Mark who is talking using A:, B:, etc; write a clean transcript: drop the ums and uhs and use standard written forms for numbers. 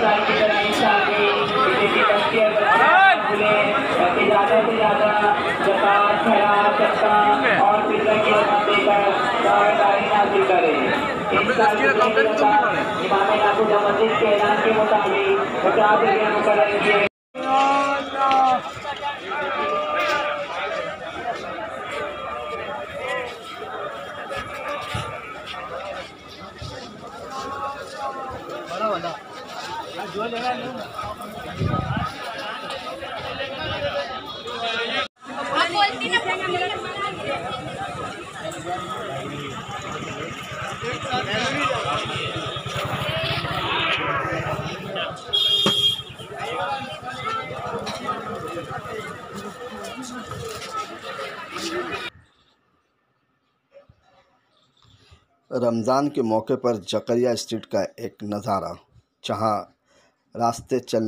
A: साल की तरह इस साल भी किसी की तस्वीर भूले कि ज़्यादा से ज़्यादा ज़कात, खैरात, सदका और फितरा की रकम देकर दावेदारी हासिल करें। इस साल की इमाम नाकुदा मस्जिद के ऐलान के मुताबिक 50 रुपये मुकर्रर किए। जो लेना
B: रमज़ान के मौके पर जकरिया स्ट्रीट का एक नज़ारा, जहां रास्ते चल